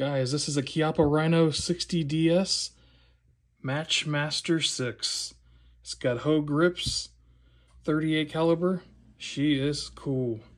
Guys, this is a Chiappa Rhino 60DS Matchmaster 6. It's got hoe grips, 38 caliber. She is cool.